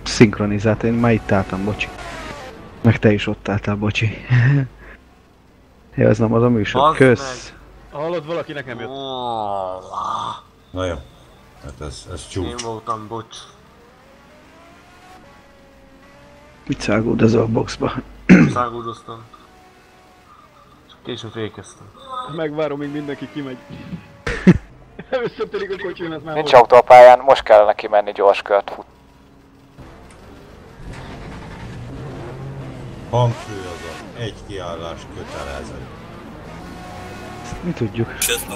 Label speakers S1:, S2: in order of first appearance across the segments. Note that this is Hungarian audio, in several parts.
S1: szinkronizált, én már itt álltam, bocsi. Meg te is ott álltál, bocsi. Ja, ez nem az a műsor.
S2: Bazd
S1: Kösz!
S3: Hallod, valaki nekem jött.
S4: Na jó. Hát ez csúcs.
S2: Én voltam, bocs.
S1: Mit szágód ez a boxba?
S2: Szágódoztam. Csak későn fékeztem.
S3: Megvárom, míg mindenki kimegy. Összetörik a kocsimat már.
S5: Nincs autó a pályán, most kellene kimenni gyors kört fut.
S4: Hangsúlyozom, egy kiállás kötelező.
S1: Ezt mi tudjuk.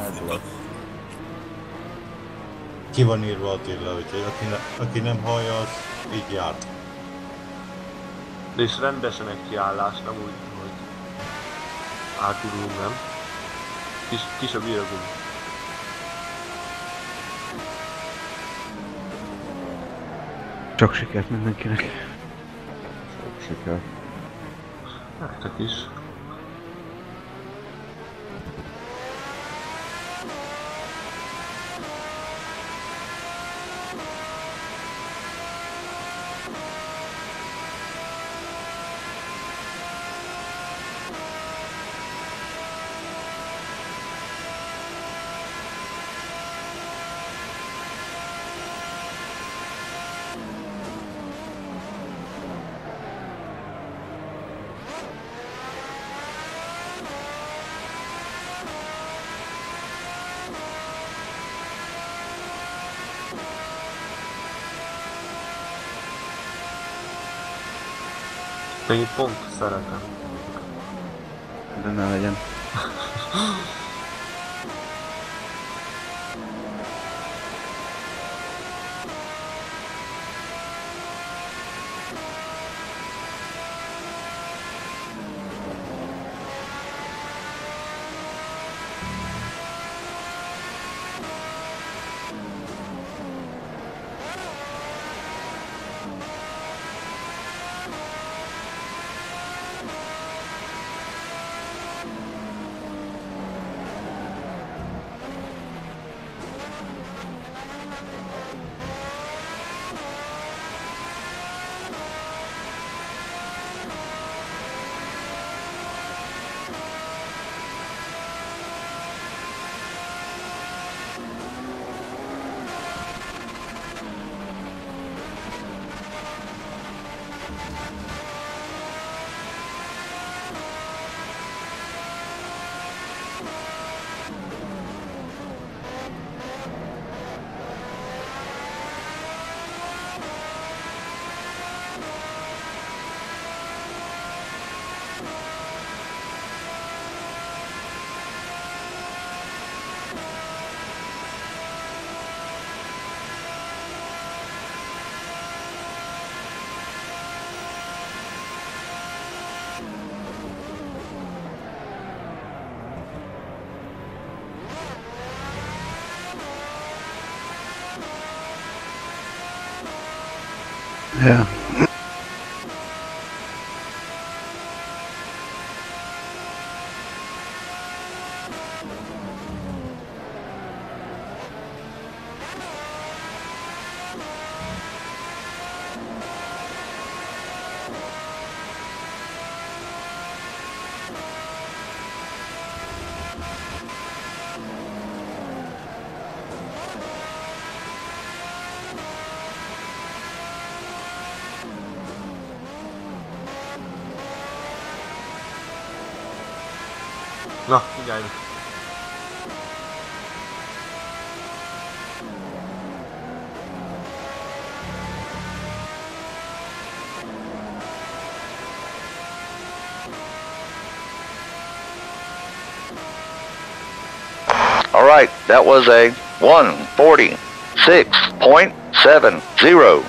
S4: Ki van írva Attila, úgyhogy aki nem hallja, az így járt.
S2: De és rendesen egy kiállás, nem úgy, hogy átudulunk, nem? Kis a bíragunk.
S1: Csak sikert mindenkinek.
S6: Sok siker.
S2: Nektek is. Én pont szeretem.
S1: De ne legyen. Ja.
S2: Na, figyelj!
S7: All right, that was a 146.70.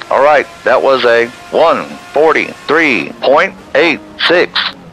S7: All right, that was a 1:43.86.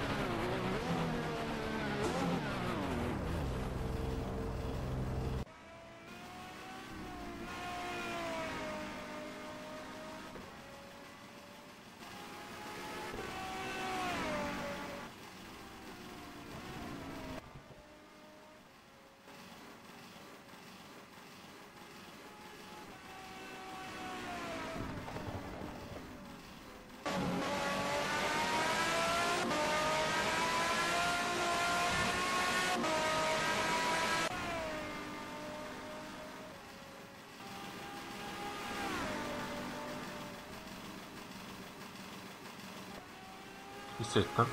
S2: Visszajöttem.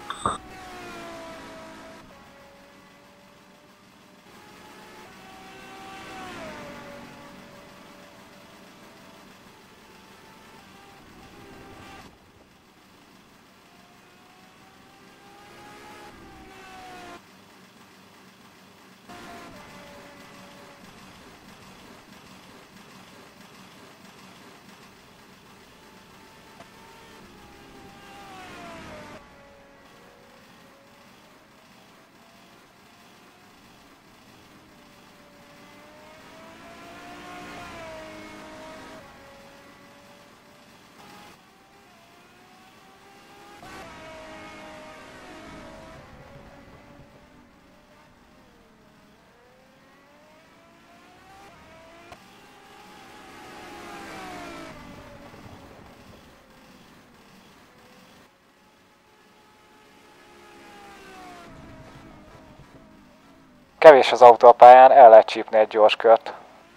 S5: Kevés az autó a pályán, el lehet csípni egy gyors kört.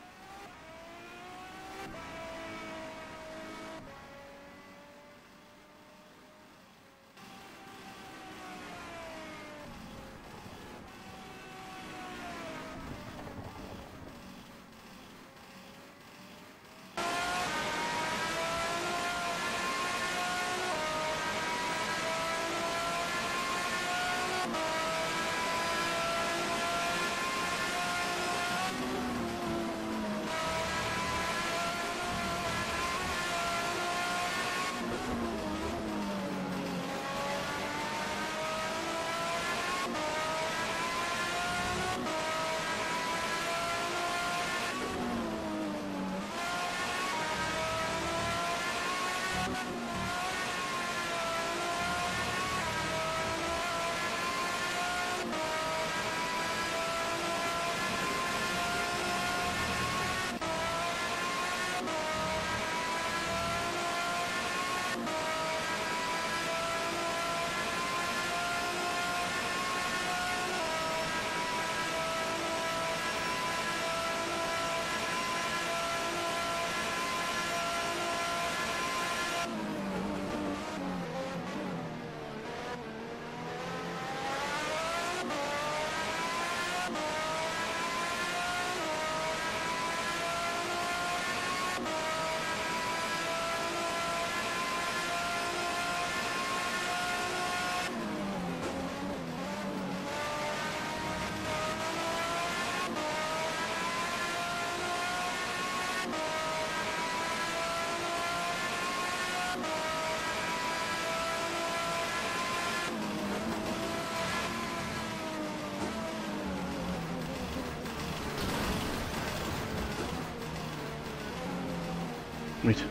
S1: Mit?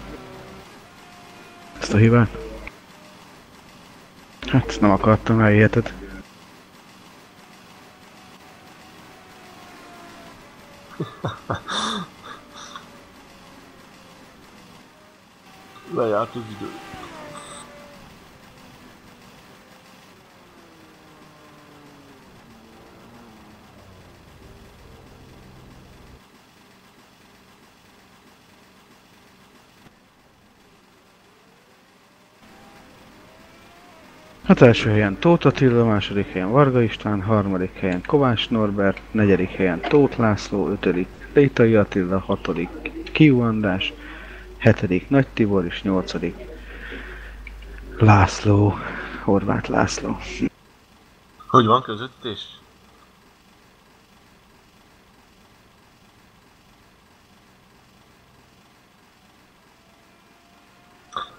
S1: Ezt a hibát? Hát ezt nem akartam, elhiheted.
S2: Lejárt az idő.
S1: Hát első helyen Tóth Attila, második helyen Varga István, harmadik helyen Kovács Norbert, negyedik helyen Tóth László, ötödik Létai Attila, hatodik Kiú András, hetedik Nagy Tibor és nyolcadik László, Horváth László.
S2: Hogy van közöttés?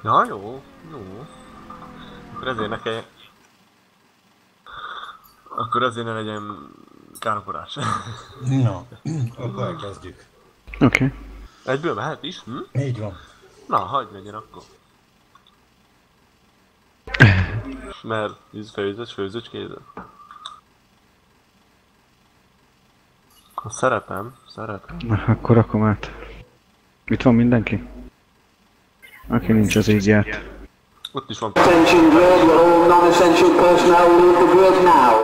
S2: Ja, jó, jó. Akkor ezért ne kell... Akkor ezért ne legyen káromkodás.
S4: Na, akkor elkezdjük.
S1: Oké.
S2: Egyből mehet is? Hm?
S4: Így van.
S2: Na, hagyd legyen akkor. Mert főzöcskézzel. Szeretem.
S1: Na, akkor rakom át. Itt van mindenki? Aki nincs, az így járt.
S2: Ott is van.
S8: Attention grid, all non-essential personnel leave the grid now.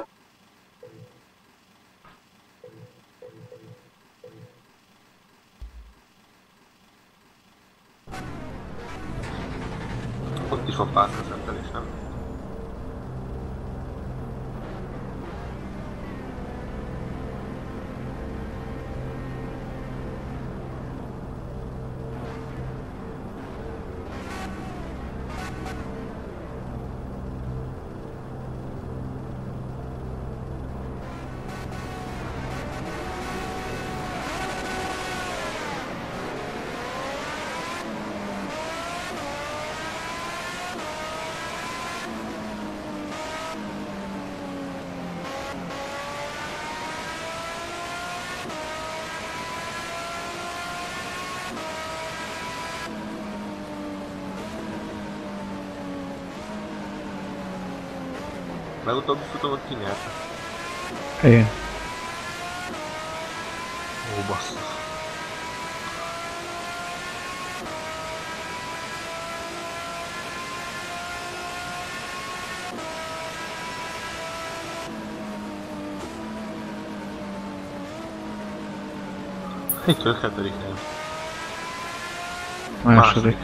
S2: Ott is van pászka szentelés, nem? Legutóbbi futamot ki nyerte?
S1: Én.
S2: Ó, basszus. Itt vagyok 7. helyen.
S1: Második.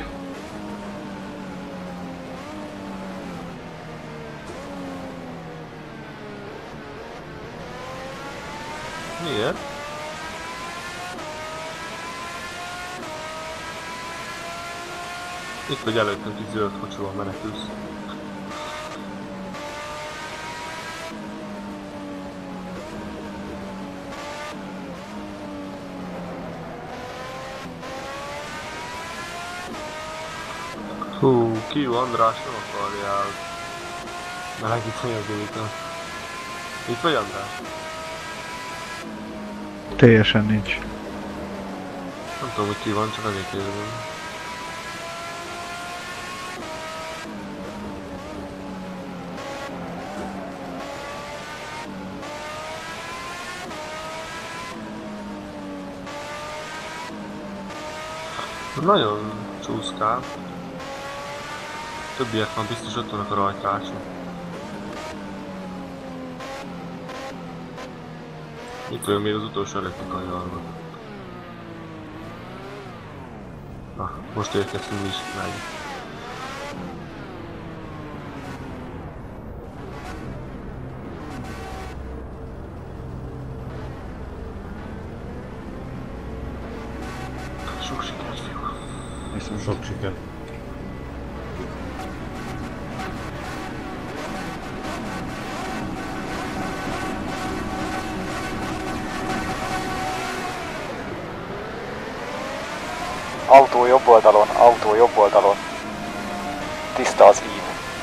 S2: Miért? Itt vagy előttünk egy zöld kocsival menekülsz. Hú, Kiú András nem akarjál melegíteni az úton. Itt vagy András?
S1: Teljesen nincs.
S2: Nem tudom, hogy ki van, csak azért kérdezem. Nagyon csúszkál. Többiek van, biztos ott vannak a rajtráson. Itt vagyok még az utolsó előtti kanyarban. Na, most érkeztünk is meg. Sok sikert, fiúk!
S1: Viszont
S4: Sok siker.
S5: Autó jobb oldalon. Tiszta az ív.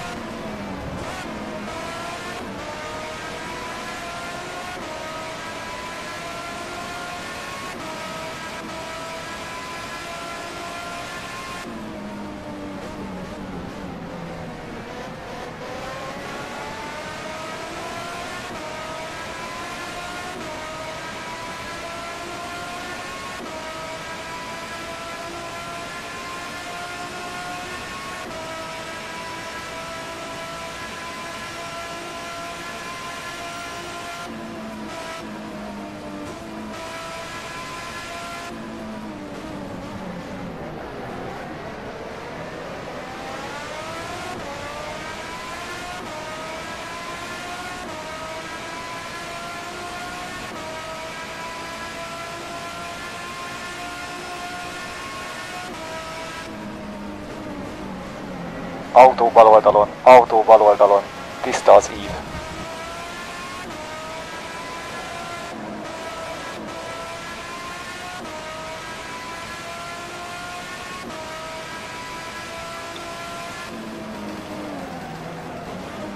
S5: Autó bal oldalon. Tiszta az ív.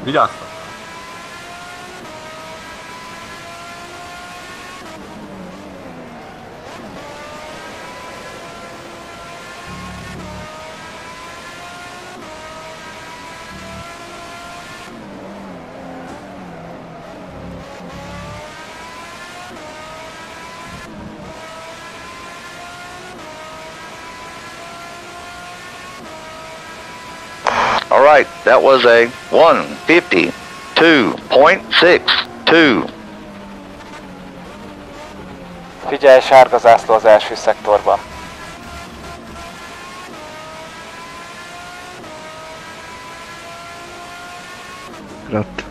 S2: Vigyáztam!
S7: Alright, that was a 152.62.
S5: Figyelj, sárga zászló az első szektorban.
S1: Rat.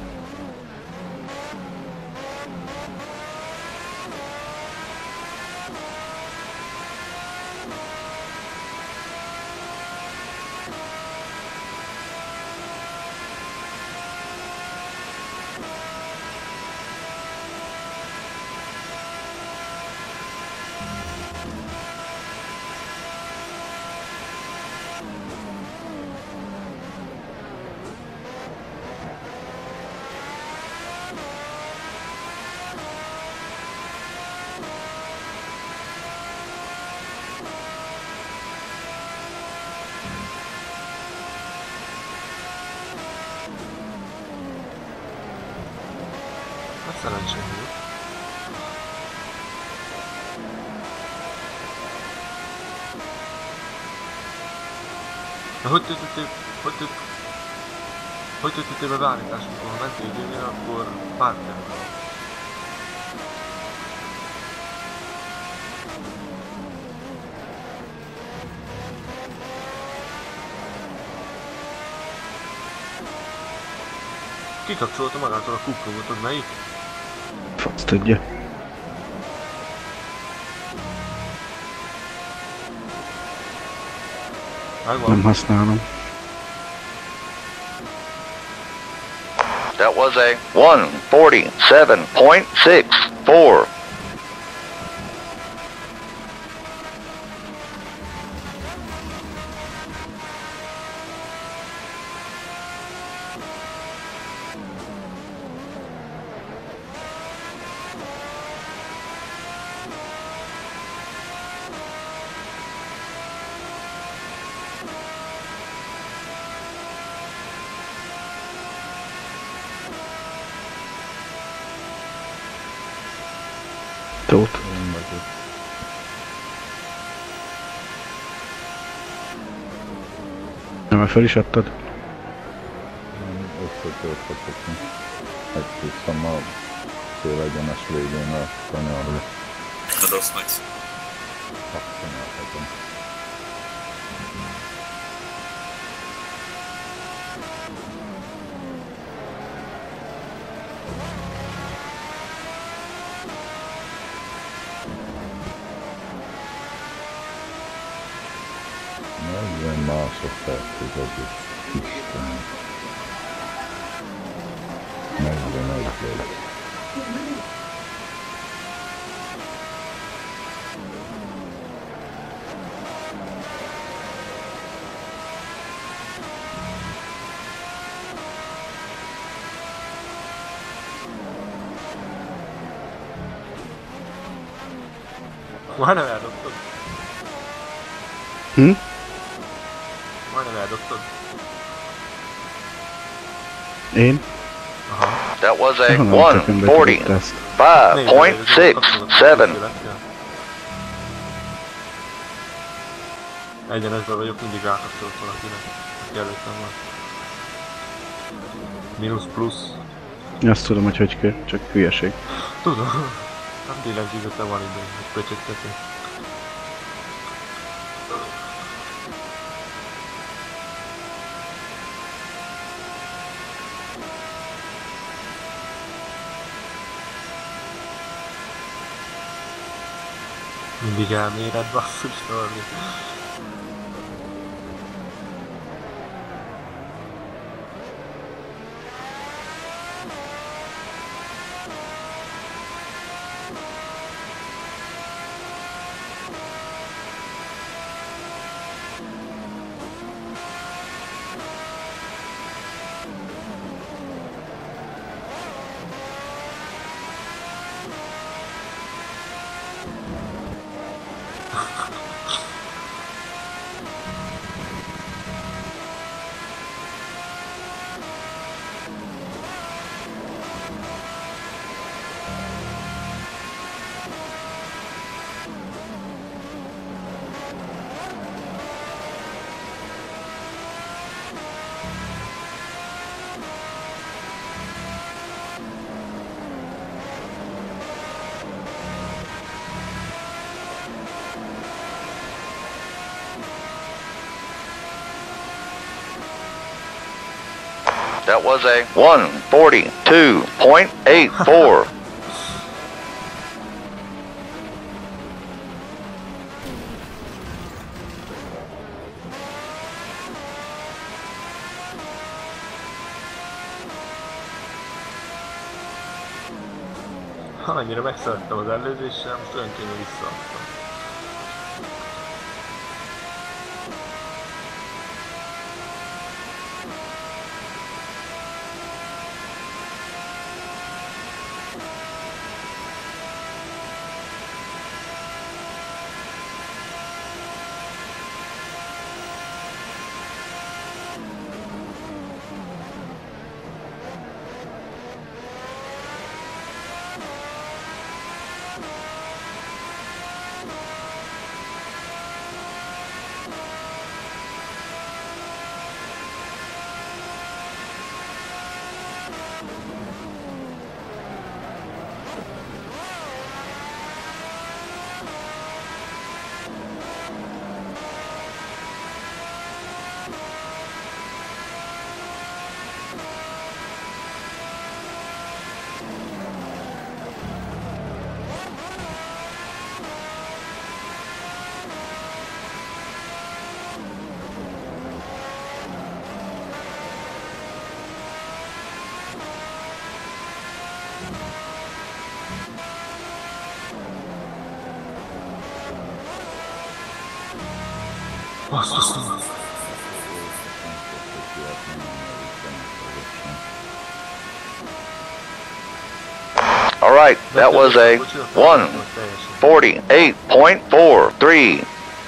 S2: Hát szerencsém volt. De hogy töltöttél be beállítás, amikor mentél időnél, akkor pártján. Kikapcsolta magától a kuplógot, tudod melyik?
S1: Fasz tudja.
S2: Megvan.
S1: Nem használom.
S7: That was a 147.64.
S1: Tót.
S6: Én vagyok.
S1: Nem, mert fel is adtad.
S6: Nem összetölthetek. Megtűztem a szélegyenes végén a kanyarba.
S9: Adolsz Max.
S6: Azt csinálhatom. Nagyon másodperc az egész. Istenem. 41 volt.
S2: Majdnem eldobtad.
S1: Hm?
S2: Majdnem eldobtad.
S1: Én?
S2: Aha.
S7: That was a
S1: Honnan csak betudott ezt?
S7: 145.67.
S2: Egyenesben vagyok, mindig rákapcsolt valakinek, aki előttem van. Minusz plusz.
S1: Azt tudom, hogy kell, csak hülyeség.
S2: Tudom. Nem billentyűzete van ide, hogy pöcsögtetni. Mindig elméred, basszus, valami.
S7: That was a 1:42.84.
S2: Annyira megszerettem az előzéssel, most olyan kéne visszaadtam. Basszus.
S7: All right, that was a 1:48.43.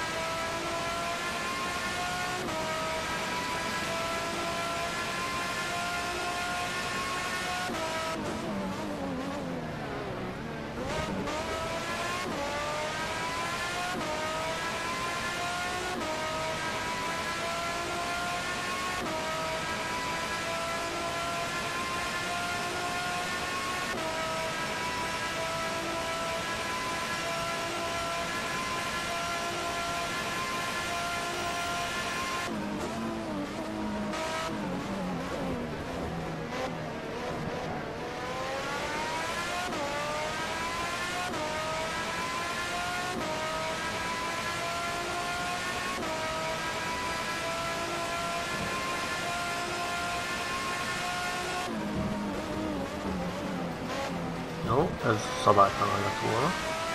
S2: Jó, ez szabálytalan lett volna.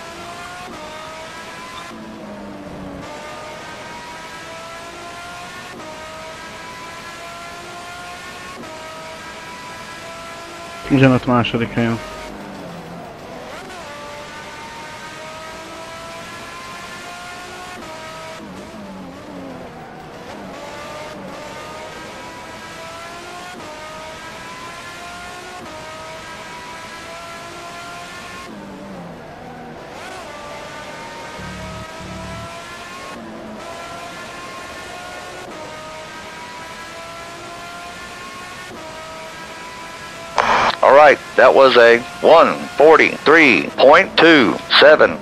S1: Ugyanott második helyen.
S7: All right, that was a 1:43.27.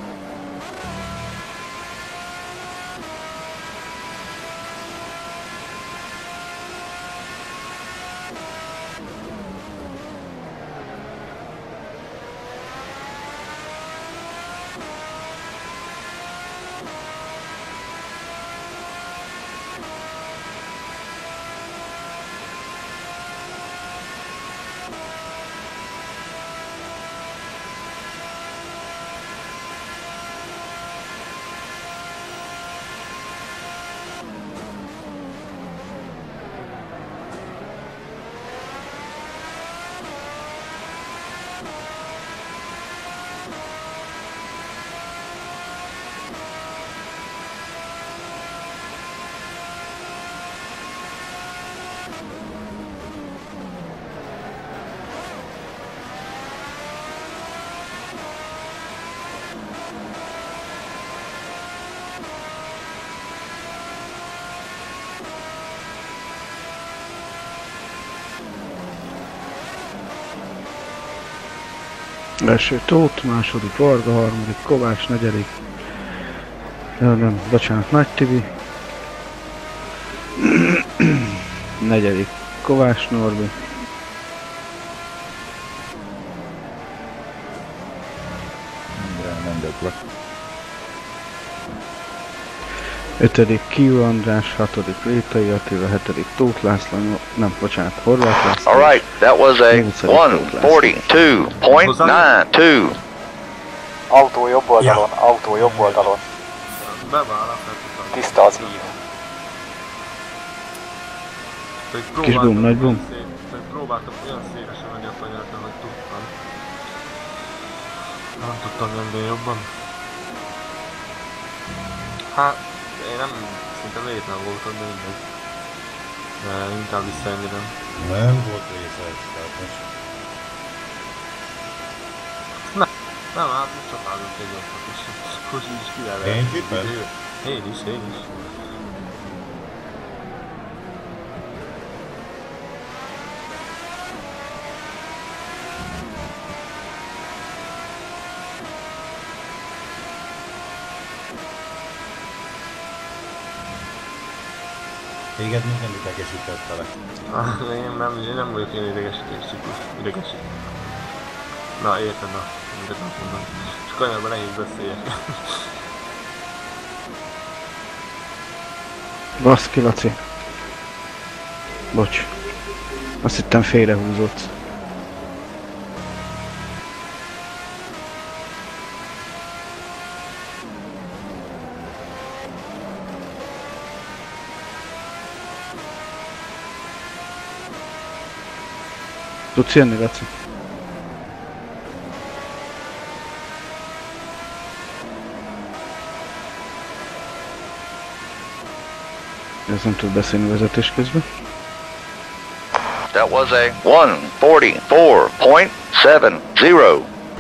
S1: Első Tóth, második Varga, harmadik Kovács, negyedik... nem, bocsánat, Nagy Tibi. Negyedik Kovács Norbi.
S6: Engedlek.
S1: 5. Kiu András, 6. Létai Attila, 7. Tóth László, nem, bocsánat, Horváth László.
S7: Alright, that was a 142.92.
S5: Autó jobb oldalon, autó jobb oldalon.
S2: Bevállak,
S5: Tiszta az ív.
S1: Kis boom, nagy boom.
S2: Próbáltam olyan szélesen menni a panyárban, hogy tudtam. Nem tudtam nyomni jobban. Hát, én nem, szinte véletlen voltam, de mindegy. Inkább visszaengedem.
S4: Nem volt részes, tehát most...
S2: Nem, hát most csapálunk egy olyat is. Most így is kivel
S4: Én kippen?
S2: Én is.
S4: Téged még nem idegesítettelek.
S2: Én nem vagyok ilyen idegesít. Na, érted, na. Mindet nem mondom. És kanyarban nehéz beszéljek.
S1: Baszki, Laci. Bocs. Azt hittem félrehúzott. Tudsz jönni, Laci? Ez nem tud beszélni vezetés közben.
S7: That was a 144.70.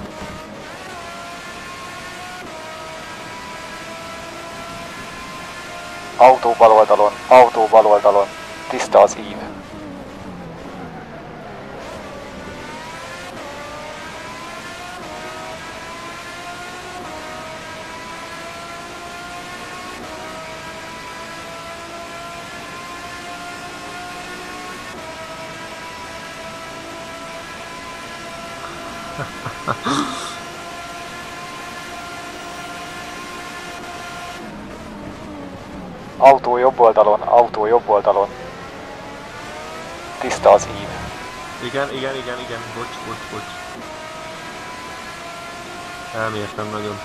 S5: Autó bal oldalon. Tiszta az ív. Autó jobb oldalon. Tiszta az ív.
S2: Igen. Bocs. Elmértem nagyon.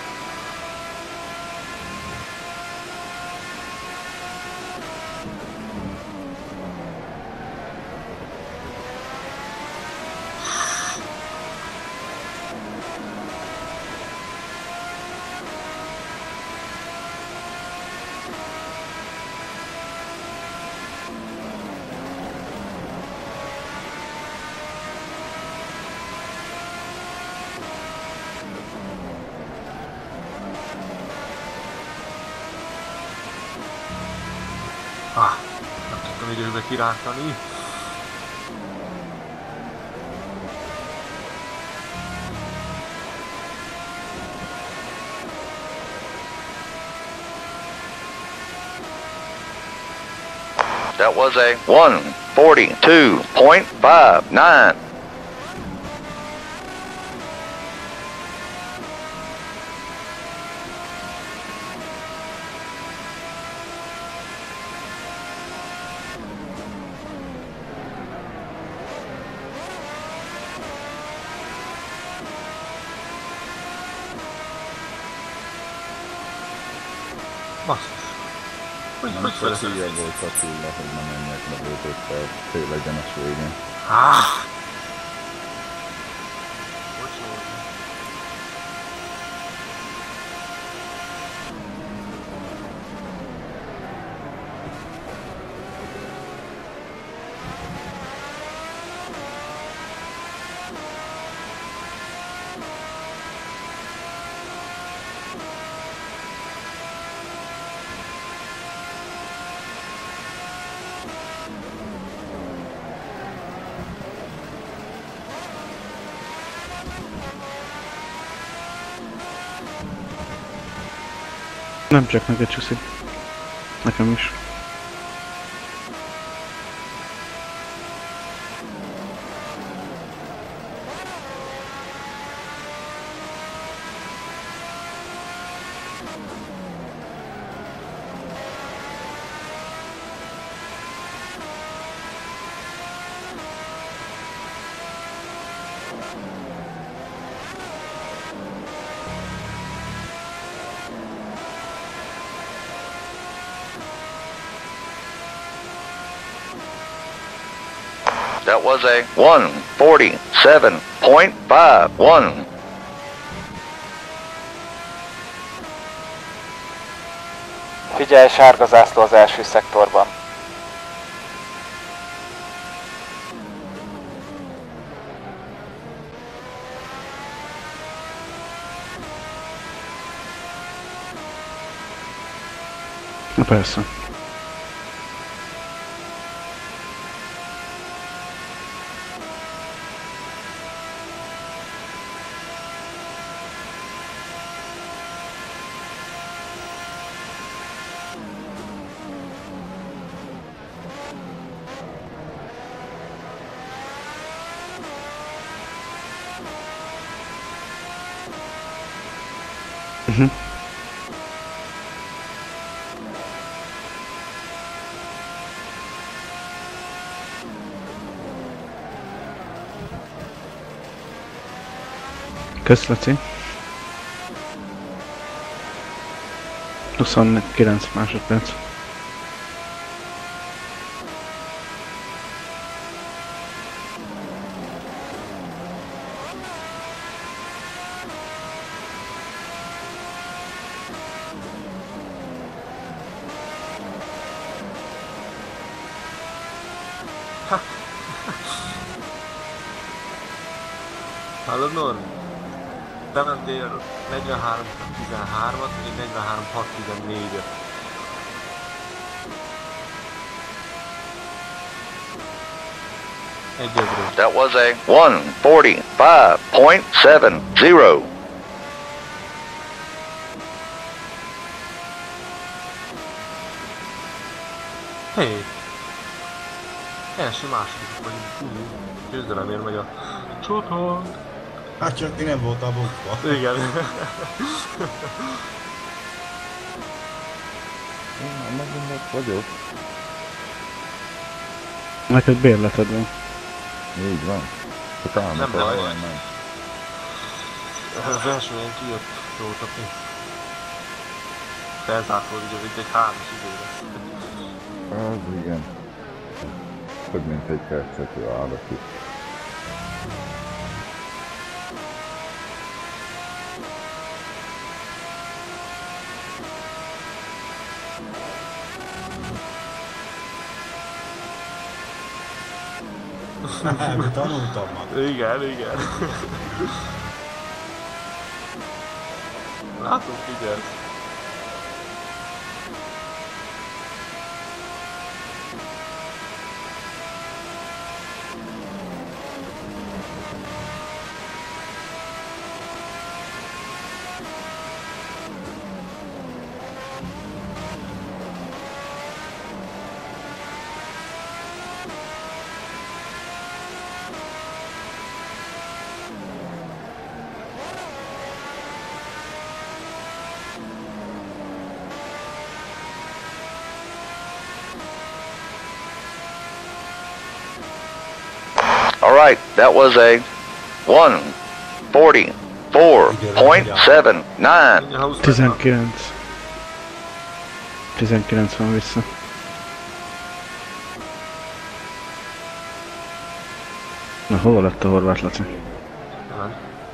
S2: Nem tudtam időbe kirántani.
S7: That was a 142.59.
S2: Basszus. Hogy
S6: Nem csak
S2: feleszem
S6: hülye volt Attila, hogy nem menjek le bőtökkel félegyenes végén.
S1: Nem csak neked csúszik. Nekem is.
S7: That was a 147.51.
S5: Figyelj, sárga zászló az első szektorban.
S1: Na persze. Kösz, Laci. 29 másodperc.
S2: Hallod, Norm? Te mentél 43-13-at, én 43-6-14-et. Egyedről.
S7: That was a 145.70.
S2: Hé! Első második vagyunk. Győzelemért megy a csótol.
S4: Hát csak ti nem voltál bukva.
S2: Igen.
S6: Én már megint ott vagyok.
S1: Neked bérleted van.
S6: Így van. Csak állnak
S2: Nem baj.
S6: olyan nem.
S2: Az első helyen kijött Rótapi. Felzárkódik, ez itt egy 3-as idő lesz.
S6: Az igen. Több mint egy percet állok itt.
S4: Hát, tanultam már.
S2: Igen, igen. Látunk, figyelsz.
S7: Alright, that was a 144.79.
S1: 19. 19 van vissza. Na, hol lett a Horváth Laci?
S2: Nem.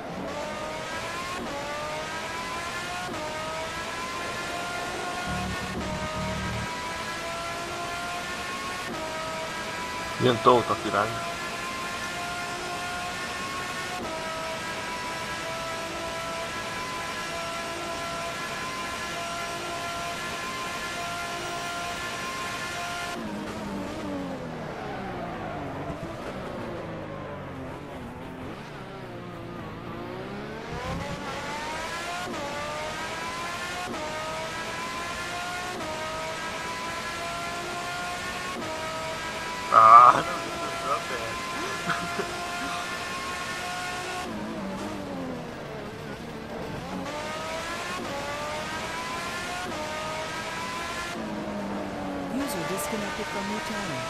S2: Jön Tóta irány. Ah, nem
S9: User disconnected from your channel.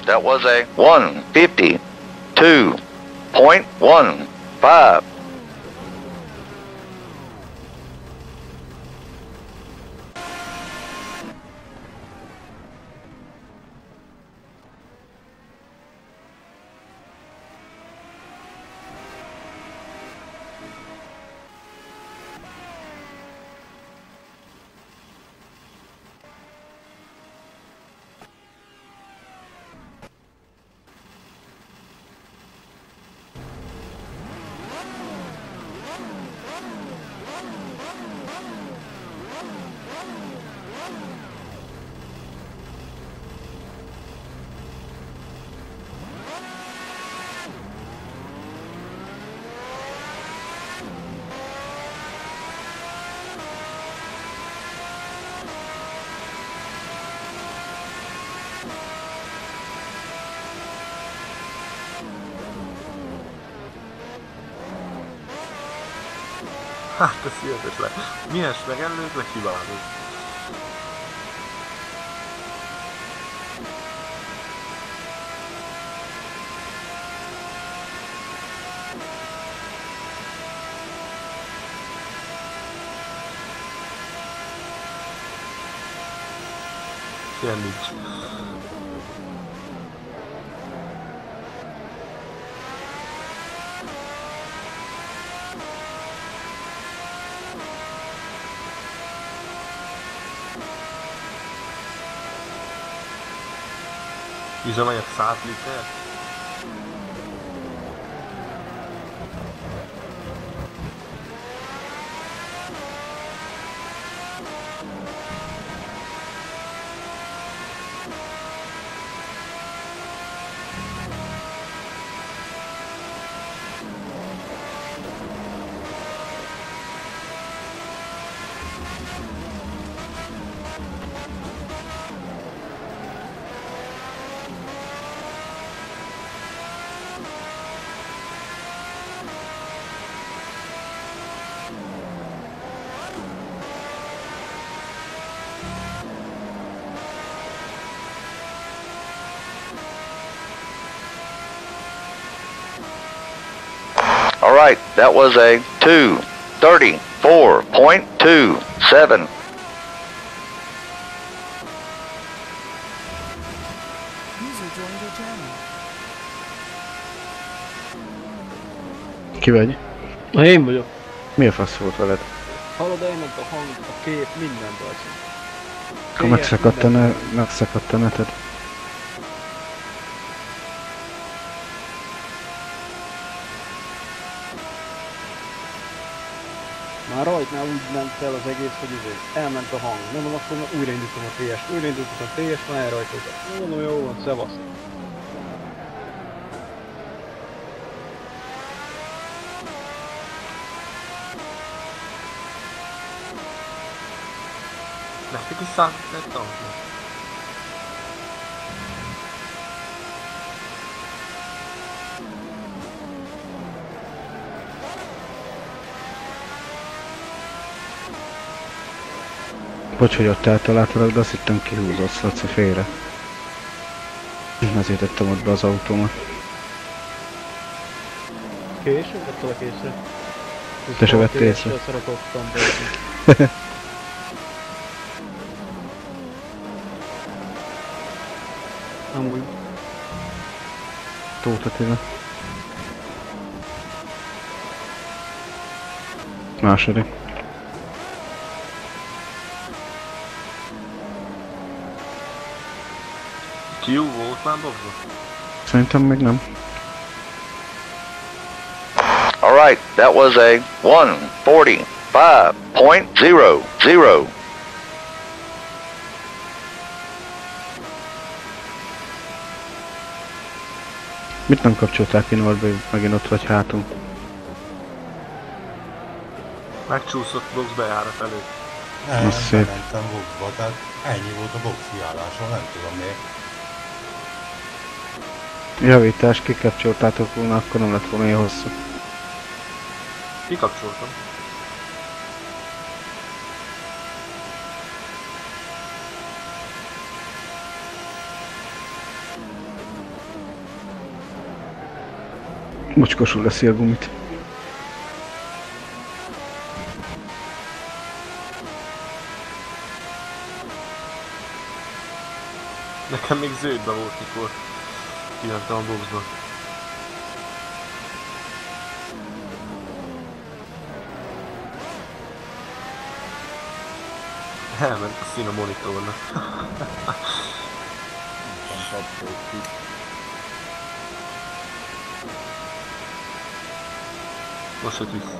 S7: That was a 152.15.
S2: Hát ez hihetetlen. Milyen megelőz, vagy hibálod? Ilyen nincs. Üzemanyag 100 liter?
S7: All right, that was a 234.27.
S9: User joined your channel.
S1: Ki vagy?
S3: Na én vagyok.
S1: Mi a fasz volt veled?
S3: Hallod, elment a hang, a kép, minden bajci.
S1: Akkor megszakadt a neted.
S3: Már rajtnál úgy ment el az egész, hogy elment a hang. Mondom, akkor újraindítom a TS-t. Újraindítom a TS-t, már elrajtoltak. Mondom, jó van, szevasz.
S2: Nektek is 100 liter tankja?
S1: Bocs, hogy ott eltaláltalak, de azt hittem kihúzott Laci félre. Ezért tettem ott be az autómat.
S3: Később vettelek észre.
S1: Te se vettél észre?
S3: Szeretottam be. Amúgy.
S1: Tóth Attila. Második.
S2: Q volt már dobva?
S1: Szerintem még nem.
S7: All right, that was a 145.00.
S1: Mit nem kapcsolták ki Norbi, megint ott vagy hátunk?
S2: Megcsúszott box bejárat előtt.
S4: Nem,
S1: Az szép.
S4: bementem boxba, tehát ennyi volt a box kiálláson, nem tudom miért.
S1: Javítás, kikapcsoltátok volna, akkor nem lett volna ilyen hosszú.
S2: Kikapcsoltam.
S1: Mocskosul leszi a gumit.
S2: Nekem még zöldbe volt, mikor kimentem a boxba. Elment a szín a monitornak. Most jött vissza.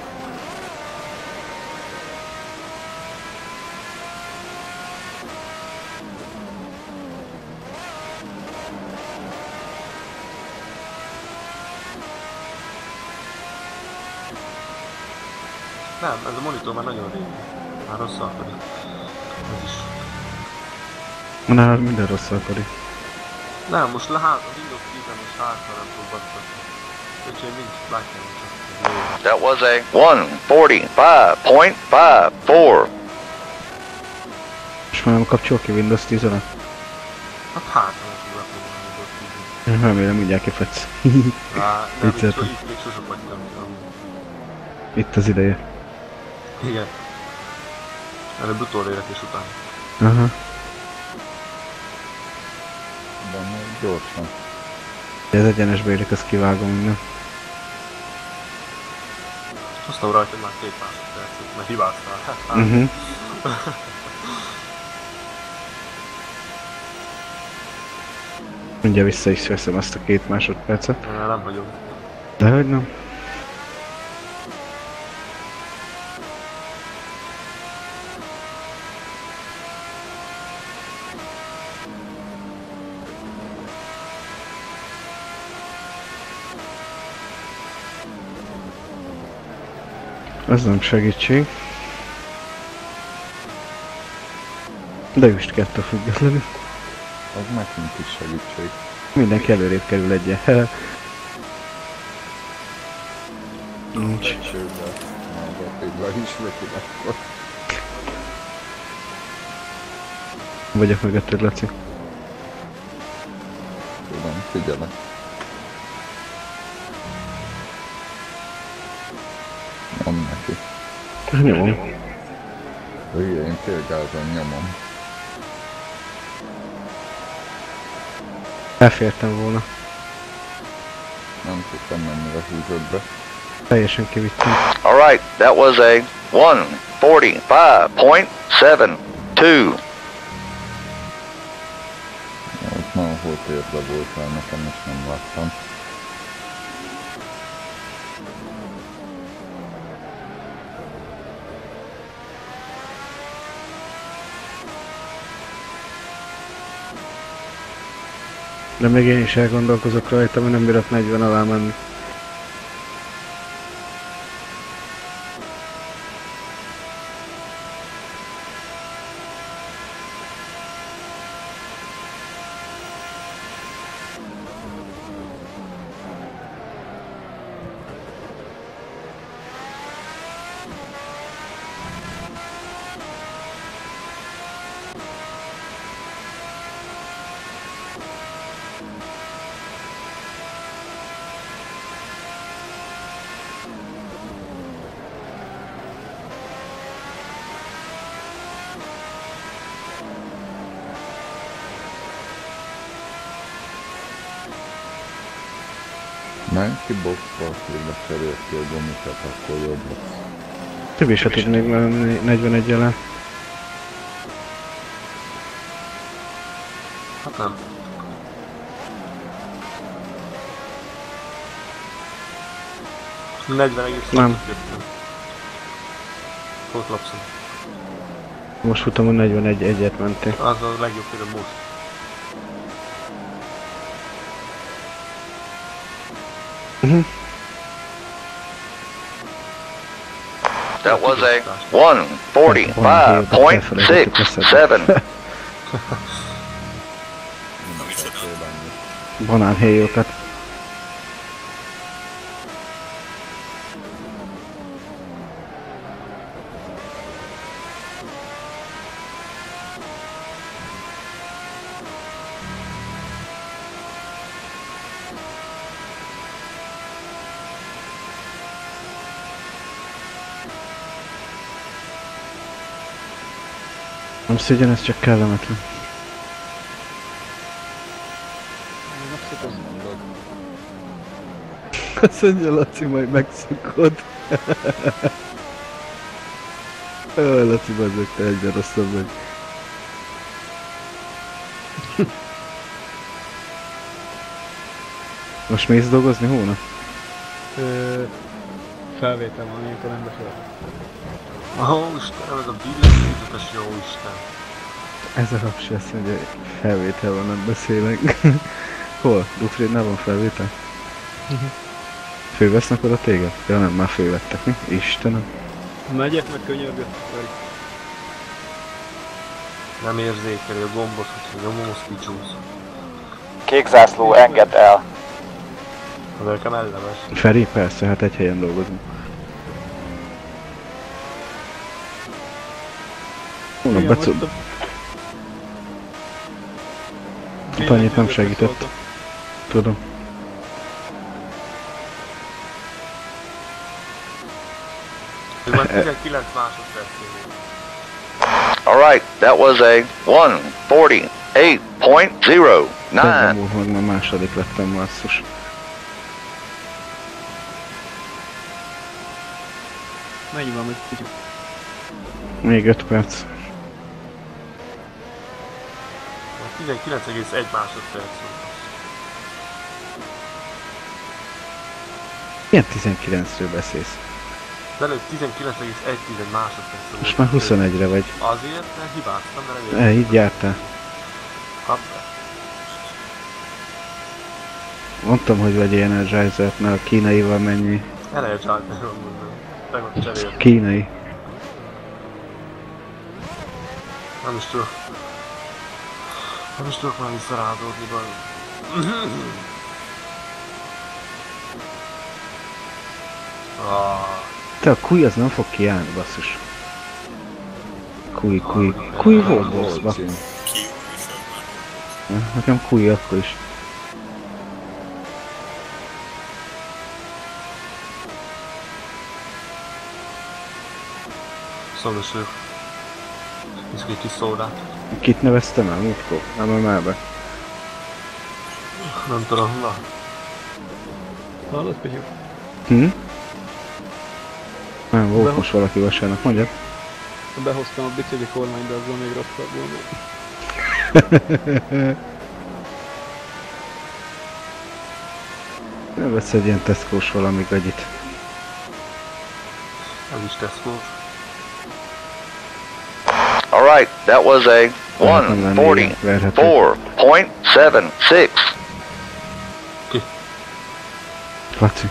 S2: Nem, ez a monitor már nagyon régi. Már rosszalkodik. Ez is.
S1: Nálad minden rosszalkodik.
S2: Nem, most a Windows 10-en most hátra nem tud battatni. Úgyhogy nincs, látjam csak.
S7: That was a 145.54.
S1: És már nem kapcsol ki Windows 10-et?
S2: Hát hátra nem tud battatni a Windows 10-en.
S1: Remélem mindjárt kifetsz.
S2: Nem, itt
S1: Vicceltem.
S2: még sosem vagytam.
S1: Itt az ideje.
S2: Igen. Előbb utolérek és után.
S1: Aha.
S6: Van gyorsan.
S1: Ez egyenesbe érik, azt kivágom minden.
S2: Hoztam rajta már 2 másodpercet, mert hibáztál.
S1: Mindjárt vissza is veszem azt a 2 másodpercet.
S2: Nem hagyom.
S1: Dehogy nem. Ez nem segítség. De üst kettő függetlenül.
S6: Az nekünk is segítség.
S1: Mindenki előrébb kerül egyen. Nincs.
S6: Sőt, már a pilla is vetül akkor.
S1: Vagyok mögötted, Laci.
S6: Tudom, figyelek. Nyom neki.
S1: Nyomom.
S6: Hülye, én félgázon nyomom.
S1: Elfértem volna.
S6: Nem tudtam mennyire húzod be.
S1: Teljesen kivittem.
S7: Alright, that was a 145.72.
S6: Ott már hol térbe voltál nekem, és nem láttam.
S1: De még én is elgondolkozok rajta, mert nem bírok 40 alá menni.
S6: Menj ki boxba, hogy lecserélt ki a gomikat, akkor jobb lesz.
S1: Több is tud még menni 41 alá.
S2: Hát nem.
S1: Nem.
S2: Ott lapszom.
S1: Most futam, hogy 41 egyet mentél.
S2: Az a legjobb például most.
S7: That was a 145.67.
S1: Banánhéjokat. Nem szégyen, ez csak kellemetlen.
S6: Nem mondod.
S1: Azt mondja Laci, majd megszokod. Laci, bazdok, te egyre rosszabb vagy. Most mész dolgozni hónap?
S3: Felvétel van, ilyenkor nem befelé.
S2: Ó, Istenem, ez a billentyűzetes jó Isten.
S1: Ez a hapsi azt mondja, hogy felvétel van, nem beszélek. Hol? Dufrédnál van felvétel? Fővesznek oda téged? Ja nem, már fővettek, mi? Istenem.
S3: Megyek, meg könyörgött.
S2: Nem érzékeli a gombot, hogy a nyomóhoz kicsúsz.
S5: Kék zászló, engedd el.
S2: Az nekem ellemes.
S1: Feri? Persze, hát egy helyen dolgozunk. Hónap becud. Hát annyit nem segített. Tudom.
S2: Még már 19 másodpercig.
S7: Alright, that was a 1:48.09.
S1: Nem úr, hogy már második lettem, basszus.
S3: Mennyi van, hogy tudjuk?
S1: Még 5 perc.
S2: 19,1 másodperc volt.
S1: Milyen 19-ről beszélsz?
S2: De előtt 19,1 másodperc volt.
S1: Most már 21-re vagy.
S2: Azért, mert hibáztam, mert
S1: Így jártál.
S2: Hoppá.
S1: Mondtam, hogy vegyél Energizer-t, mert a kínaival mennyi.
S2: Energizer-ről mondom. Tegnap cseréltem.
S1: Kínai.
S2: Nem is tudok. Nem is tudok már visszarádódni baj.
S1: Te a kuj az nem fog kiállni, basszus. Kuj volt bossba. Nekem kuj akkor is.
S2: Szóval ő. Viszont egy kis szódát.
S1: Kit neveztem el múltkor? Nem emel be.
S2: Nem tudom, na.
S3: Hallod, Pityú?
S1: Nem, volt most valaki vasárnap, mondjad.
S3: Behoztam a bicikli kormányt, de azzal még rosszabb volna.
S1: Nem vesz egy ilyen Tesco-s valami gagyit.
S2: Ez is Tesco.
S7: Alright, that was a 1:44.76.
S1: Laci.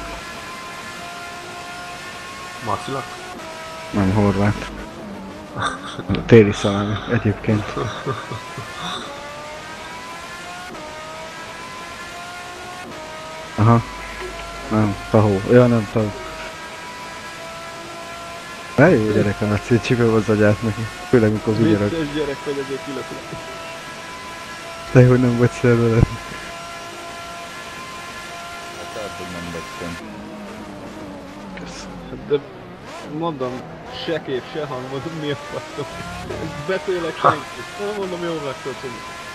S2: Marcilak?
S1: Nem, horvát. Téli szalámi egyébként. Aha. Nem, tahó. Ja, nem tahó. Ne jó gyerek a Laci, csipőbb az agyát neki. Főleg mikor az ügyerek.
S3: Vicces gyerek vagy, ezért kilöttek.
S1: De hogy nem vagy szerveled.
S6: Hát lehet, hogy nem vettem.
S3: De mondom, se kép, se hang, mondom, mi a faszom. Beszélek senki. Nem mondom, jól megtöltöm.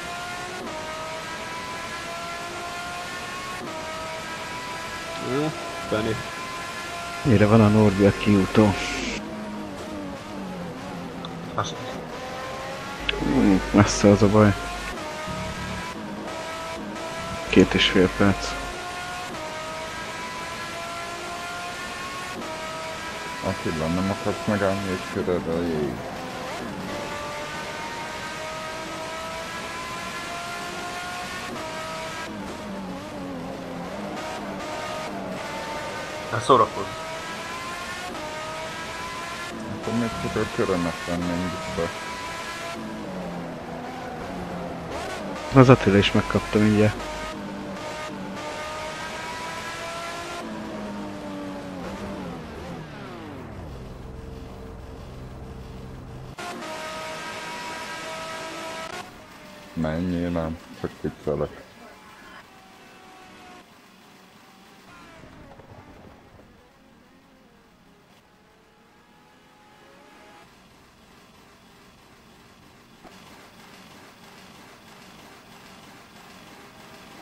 S3: Penny.
S1: Mire van a Norbi a kiútó? Messze az a baj. 2,5 perc.
S6: Attila, nem akarsz megállni egy köröd a jég?
S2: Hát szórakozz.
S6: Akkor még csak a körömet venném vissza.
S1: Az Attila is megkapta mindjárt.
S6: Menjél nem, csak viccelek.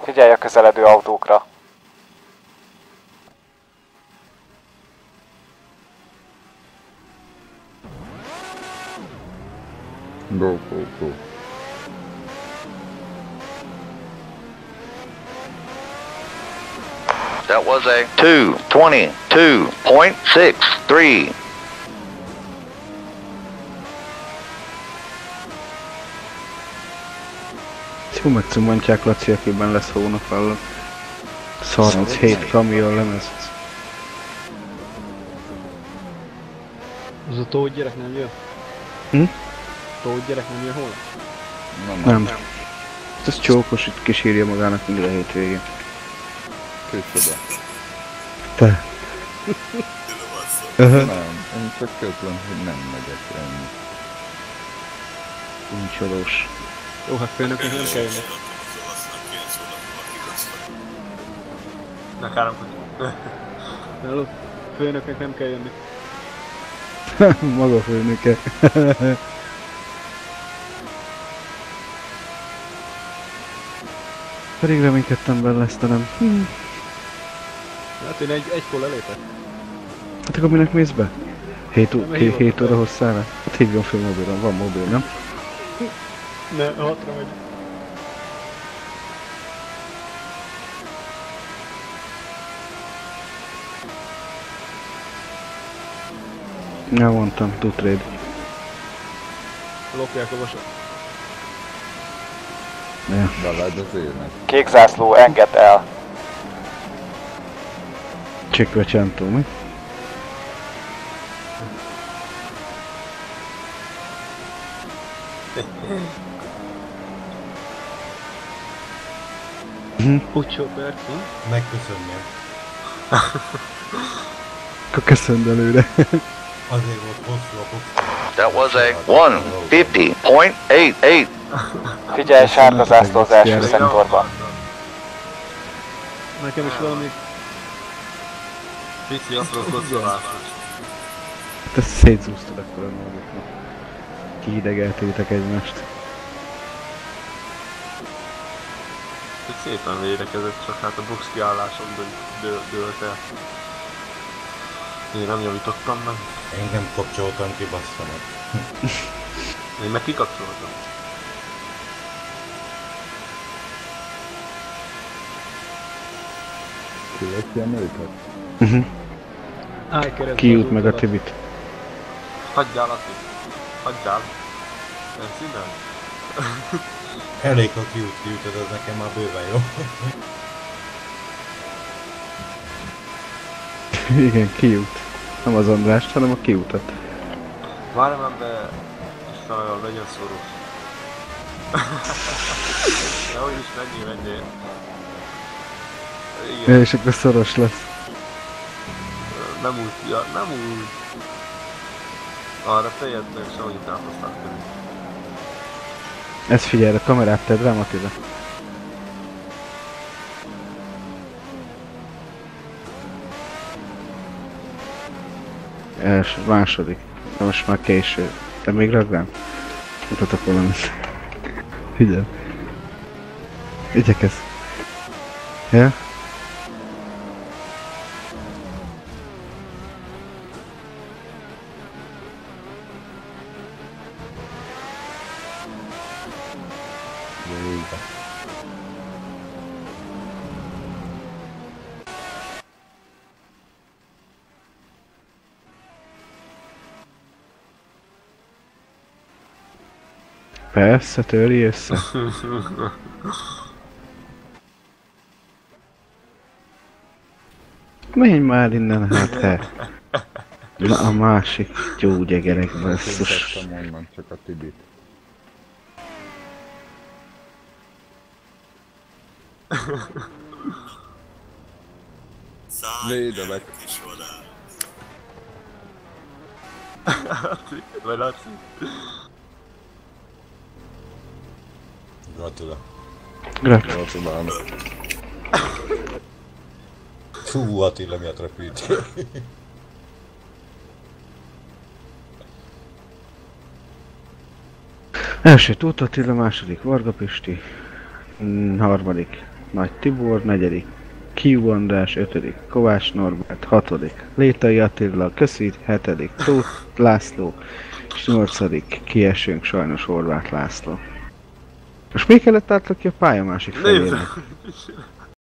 S5: Figyelj a közeledő autókra.
S6: Go, go, go.
S7: That was a 2:22.63.
S1: Jó megcummantják Laci, akiben lesz hónap alatt. 37 kamion lemez.
S3: Az a Tóth gyerek nem jön?
S1: Hm?
S3: Tóth gyerek nem jön holnap?
S1: Nem. Ez csókos, itt kísírja magának mindig a hétvégén.
S6: Kicsoda.
S1: Te.
S6: Nem, én csak közlöm, hogy nem megyek ennyi.
S1: Uncsolós.
S3: Jó, hát főnöknek nem kell jönni.
S2: Ne káromkodj.
S3: Hello? Főnöknek nem kell jönni.
S1: Maga főnöke. Pedig reménykedtem benne lesz, de nem.
S3: Hát én egykor lelépek.
S1: Hát akkor minek mész be? 7
S3: hívott
S1: óra hosszára? Hát hívjon fel mobilon, van mobil, nem?
S3: Ne, 6-ra megy.
S1: Nem mondtam, do trade.
S3: Lopják a vasat.
S1: Ja.
S6: Bevágy az ének.
S5: Kék zászló, engedd el.
S1: Cinquecento, mi?
S3: Puccsó perc, nem?
S4: Megköszönjem.
S1: Akkor köszönd előre.
S4: Azért volt hosszú a box.
S7: That was a 150.88.
S5: Figyelj, sárga zászló az első szektorban.
S3: Nekem is valami...
S2: Pici apró koszolás.
S1: Hát ezt szétszúztad akkor a maguknak. Kihidegeltétek egymást.
S2: Hogy szépen védekezett, csak hát a box kiálláson dőlt el. Én nem javítottam meg.
S4: Én nem kapcsoltam ki, bassza meg.
S2: Én meg kikapcsoltam.
S6: Kivetjem őket?
S3: Állj keresztbe.
S1: Kijut meg a Tibit.
S2: Hagyjál, Ati. Hagyjál. Nem színen?
S4: Elég, ha kiütöd, az nekem már bőven jó.
S1: Igen, kijut. Nem az Andrást, hanem a kiutat.
S2: Várj már be, Istenem, legyen szoros. Nehogy is menjél. Igen,
S1: És akkor szoros lesz.
S2: nem úgy, ja, nem úgy. Arra fejednek, és ahogy tápaszták tőle.
S1: Ezt figyelj, a kamerát tedd rám, Attila. Els, második. De most már késő. Te még ragdám? Mutatok valamit. Figyelj. Igyekezz. Ja? Persze, törj össze. Menj már innen, hát he. Na a másik gyógyegerek basszus.
S6: Én onnan csak a Tibit. Védelek.
S2: Vagy Laci?
S6: Gratulálok.
S4: Fú, Attila miatt repültél.
S1: Első Tóth Attila, második Varga Pisti, harmadik Nagy Tibor, 4. Kiú András, 5. Kovács Norbert, 6. Létai Attila, köszi, 7. Tóth László, és 8. kiesünk sajnos Horváth László. Most még kellett átlaki a pálya másik felének?
S2: Nézd!